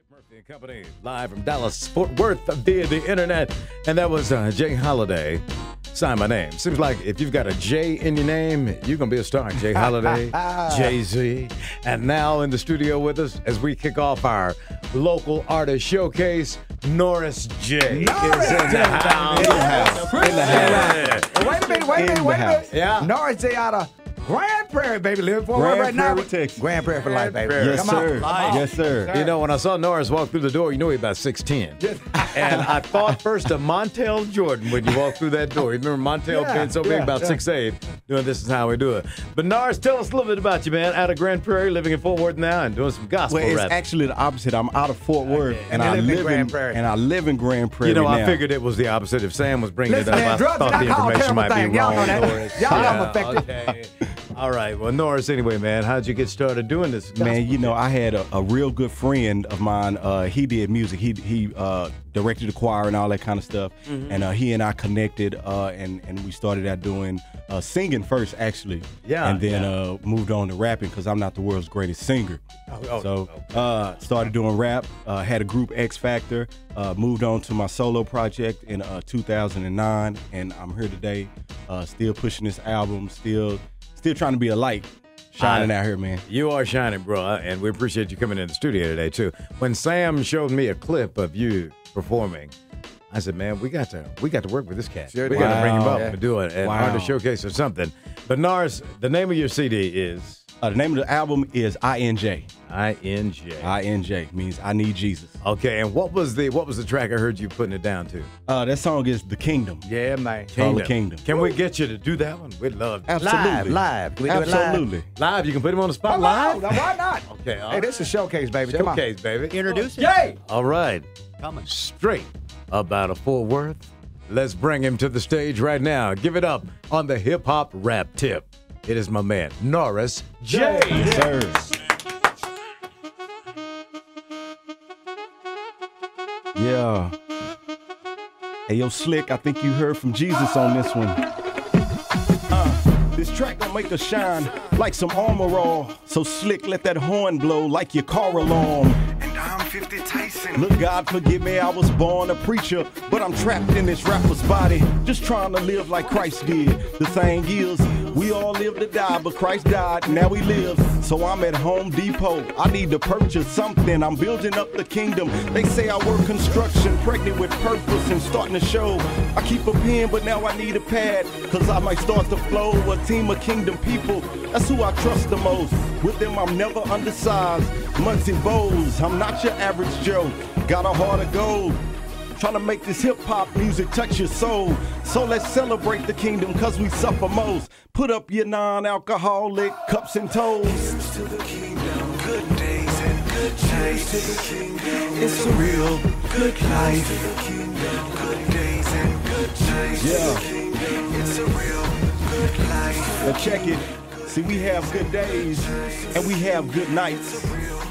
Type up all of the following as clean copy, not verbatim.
Murphy and Company, live from Dallas, Fort Worth, via the internet. And that was Jay Holiday. Sign my name. Seems like if you've got a J in your name, you're going to be a star. Jay Holiday, Jay-Z. And now in the studio with us as we kick off our local artist showcase, Norris J. is in the house. In the house. Wait a minute. Yeah. Norris J out of Grand Prairie, baby. Living for right now. Texas. Grand Prairie for life, baby. Yes, Come sir. on. Yes, sir. You know, when I saw Norris walk through the door, you know he's about 6'10". And I thought first of Montel Jordan when you walk through that door. You remember Montel being so big, about 6'8", doing This Is How We Do It. But Norris, tell us a little bit about you, man. Out of Grand Prairie, living in Fort Worth now and doing some gospel Well, it's rap. actually the opposite. I'm out of Fort Worth, and You I live in live Grand Prairie. and I live in Grand Prairie You know, now. I figured it was the opposite. If Sam was bringing Listen, it up, man, I drugs thought and the alcohol, information might terrible be thing. Y'all wrong. know that. Norris. Y'all know I'm affected. Okay. All right. Well, Norris, anyway, man, how'd you get started doing this? Man, you know, I had a real good friend of mine. He did music. He directed the choir and all that kind of stuff. And he and I connected, and we started out doing singing first, actually. Yeah, And then moved on to rapping because I'm not the world's greatest singer. Started doing rap. Had a group X Factor. Moved on to my solo project in 2009, and I'm here today, still pushing this album, still trying to be a light. Shining out here, man. You are shining, bro, and we appreciate you coming in the studio today, too. When Sam showed me a clip of you performing, I said, man, we got to work with this cat. Sure We got to bring him up Yeah. and do an artist showcase or something. But Norris, the name of your CD is? The name of the album is INJ. INJ. INJ means I Need Jesus. Okay, and what was the track I heard you putting it down to? That song is The Kingdom. Yeah, man. Called The Kingdom. Can we get you to do that one? We'd love to. Absolutely. Live. Can we do it live? Absolutely. Live, you can put him on the spot Live? live? Why not? Okay, all Hey, right. this is a showcase, baby. Come on. Showcase, baby. Introduce it. Yay! All right. Coming. Straight about a Fort Worth. Let's bring him to the stage right now. Give it up on the hip-hop rap tip. It is my man, Norris J. Yes, sir. Yeah. Hey, yo, Slick, I think you heard from Jesus on this one. This track gon' make us shine like some armor all. So Slick, let that horn blow like your car alarm. And I'm 50 Tyson. Look, God forgive me, I was born a preacher, but I'm trapped in this rapper's body, just trying to live like Christ did. The thing is, we all live to die, but Christ died, now he lives. So I'm at Home Depot, I need to purchase something, I'm building up the kingdom. They say I work construction, pregnant with purpose and starting to show. I keep a pen, but now I need a pad, cause I might start to flow. A team of kingdom people, that's who I trust the most. With them I'm never undersized, Muncie Bowes, I'm not your average Joe. Got a heart of gold, trying to make this hip-hop music touch your soul. So let's celebrate the kingdom, cause we suffer most. Put up your non-alcoholic cups and toes. To the kingdom, good days and good nights. To the kingdom, it's a real good life. To the kingdom, good days and good nights. Yeah. It's a real good life. Now check it. See, we have good days and we have good nights.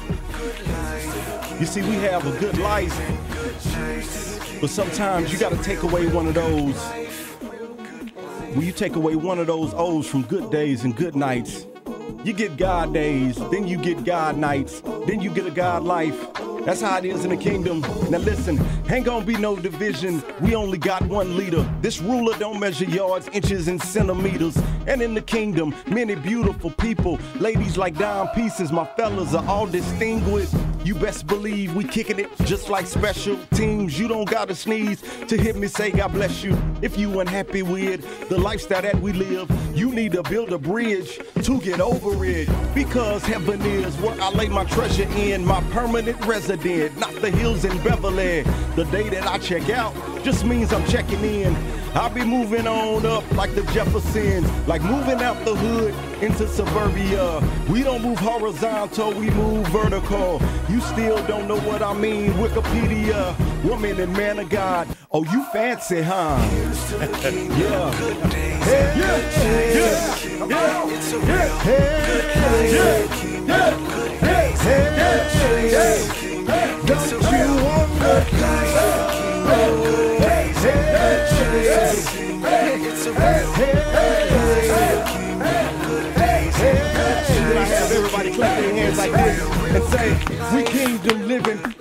You see, we have a good life, but sometimes you gotta take away one of those. When you take away one of those O's from good days and good nights, you get God days, then you get God nights, then you get a God life. That's how it is in the kingdom. Now listen, ain't gonna be no division. We only got one leader. This ruler don't measure yards, inches, and centimeters. And in the kingdom, many beautiful people. Ladies like dime pieces, my fellas are all distinguished. You best believe we kicking it just like special teams. You don't gotta sneeze to hear me say God bless you. If you unhappy with the lifestyle that we live, you need to build a bridge to get over it. Because heaven is where I lay my treasure in, my permanent resident, not the hills in Beverly. The day that I check out just means I'm checking in. I'll be moving on up like the Jeffersons, like moving out the hood into suburbia. We don't move horizontal, we move vertical. You still don't know what I mean, Wikipedia. Woman and man of God, oh you fancy, huh? Yeah. Good days and good nights. It's a real good life. Good days and good nights. It's a real good life. Good days and good nights. It's a real good life. Good days and good I nights. have everybody clap their hands like this and say, we kingdom living,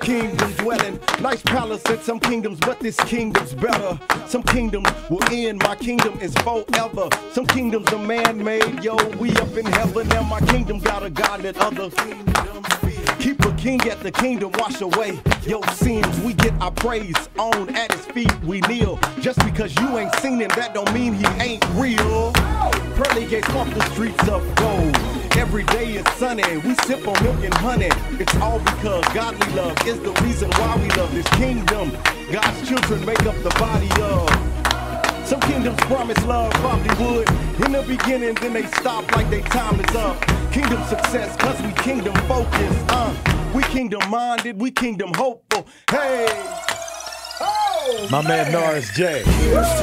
kingdom dwelling. Nice palace in some kingdoms, but this kingdom's better. Some kingdoms will end, my kingdom is forever. Some kingdoms are man-made, yo, we up in heaven. Now my kingdom got a God that other kingdoms fear. Keep a king at the kingdom, wash away your sins. We get our praise on at his feet, we kneel. Just because you ain't seen him, that don't mean he ain't real. Pearly gates off the streets of gold. Every day is sunny, we sip on milk and honey. It's all because godly love is the reason why we love this kingdom. God's children make up the body of. Some kingdoms promise love, probably would in the beginning, then they stop like they time is up. Kingdom success, cause we kingdom focused. We kingdom minded, we kingdom hopeful. Hey! Oh, My man Norris J. Yes,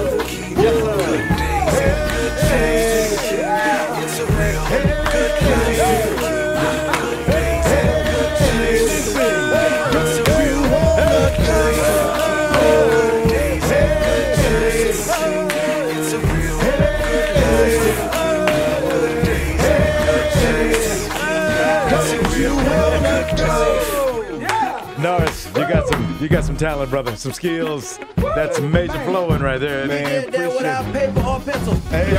sir. It's a real good day. Norris, you got some talent, brother. Some skills. That's major flowing right there. Man, Did that without paper or pencil.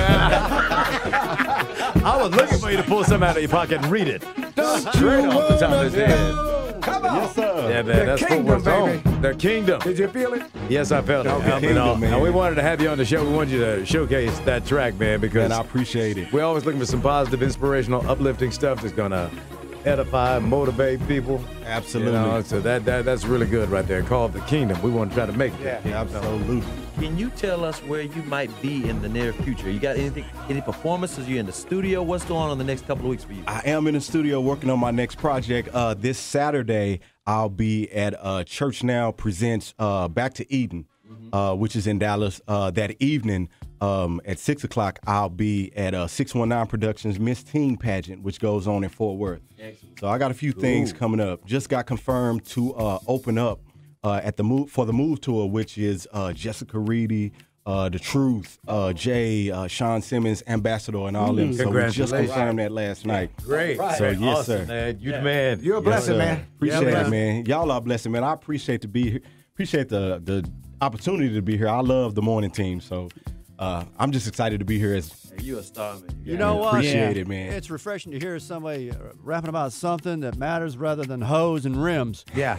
I was looking for you to pull something out of your pocket and read it. Straight off the top of his head. Come on. Yes, sir. Yeah, man, that's kingdom, footwork's baby. own. The kingdom. Did you feel it? Yes, I felt it. Kingdom, man. And we wanted to have you on the show. We wanted you to showcase that track, man, because And I appreciate it. we're always looking for some positive, inspirational, uplifting stuff that's going to edify, motivate people. Absolutely. You know, so that's really good right there. Called The Kingdom. We want to try to make it. Yeah, absolutely. Can you tell us where you might be in the near future? You got anything, any performances? You in the studio? What's going on in the next couple of weeks for you? I am in the studio working on my next project. This Saturday, I'll be at Church Now Presents Back to Eden, which is in Dallas. That evening at 6 o'clock, I'll be at 619 Productions Miss Teen Pageant, which goes on in Fort Worth. Excellent. So I got a few things coming up. Just got confirmed to open up at the Move Tour, which is Jessica Reedy, The Truth, Jay, Sean Simmons, Ambassador, and all them. So we just confirmed that last night. Great. So yes, Awesome, sir. man. You the man. You're a blessing, man. Appreciate it, man. Y'all are a blessing, man. I appreciate to be here. Appreciate the opportunity to be here. I love the morning team, so I'm just excited to be here. You a star, man. You know what? Appreciate it, man. It's refreshing to hear somebody rapping about something that matters rather than hose and rims. Yeah.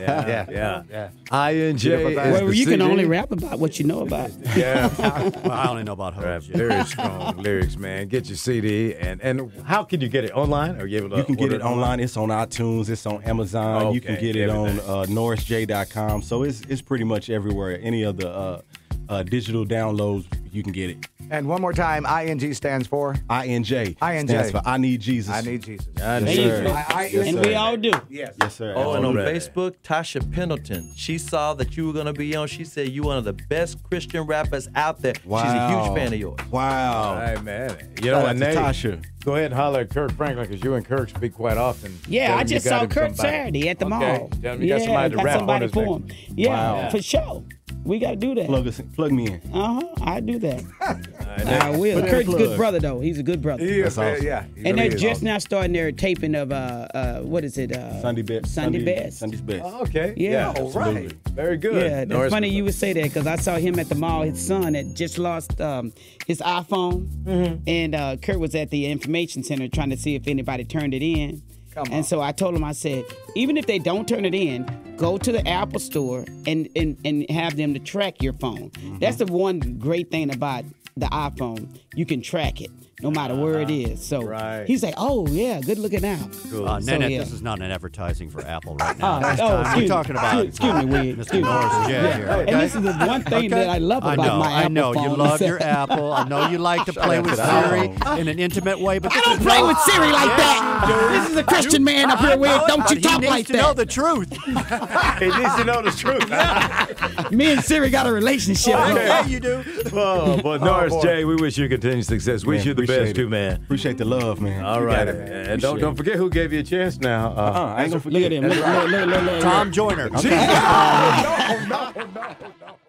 INJ. Well, you can only rap about what you know about. Yeah. Well, I only know about hose. Very strong lyrics, man. Get your CD. And how can you get it? Online? Or you able to You can get order it online. It's on iTunes. It's on Amazon. You can Okay, get it everything. on NorrisJ.com. So it's pretty much everywhere. Any of the digital downloads, you can get it. And one more time, ING stands for? INJ. INJ. Stands for I Need Jesus. I need Jesus. Yes, There you sir. go. Yes, And sir. we all do. Yes. Yes, sir. Oh, and on Already. Facebook, Tasha Pendleton. She saw that you were going to be on. She said you one of the best Christian rappers out there. Wow. She's a huge fan of yours. Wow. All right, man. You know Shout what, out to Nate? Tasha. Go ahead and holler at Kirk Franklin, because you and Kirk speak quite often. Yeah, Tell I him you just got saw him Kurt somebody. Saturday at the Okay. mall. Tell him you got somebody to rap on somebody his for neck. him. Yeah, Wow. for sure. We got to do that. Plug me in. I do that. Nate. I will. Put in a Kurt's a good plug. brother, though. He's a good brother. He is, That's awesome. yeah. He And really they're is. just now starting their taping of what is it? Sunday Best. Sunday Best. Sunday's Best. Oh, okay. Yeah. All Absolutely. right. Very good. Yeah, that's Norris funny was you would say that because I saw him at the mall. His son had just lost his iPhone, and Kurt was at the information center trying to see if anybody turned it in. Come on. And so I told him, I said, even if they don't turn it in, go to the Apple store and have them to track your phone. That's the one great thing about the iPhone. You can track it no matter where it is. So Right. he's like, oh, yeah, good looking out. So, Nanette, yeah. this is not an advertising for Apple right now. Oh, excuse We're me. talking about Excuse me, Wade. Mr. Excuse me. Norris J here. And this is the one thing that I love about my Apple I know. phone. You love your Apple. I know you like to play with Siri in an intimate way, but I don't play with Siri like that. This is a Christian man up here, Will. Don't you talk he needs like to know that. the truth. He needs to know the truth. Me and Siri got a relationship. bro. Yeah, you do. Oh, but Norris boy. J, we wish you continued success. Wish Man, you the appreciate best, it. too, man. Appreciate the love, man. All You right. got it, man. And don't Appreciate forget who gave you a chance now. I ain't gonna Look forget. at him. Look. Tom Joyner. No.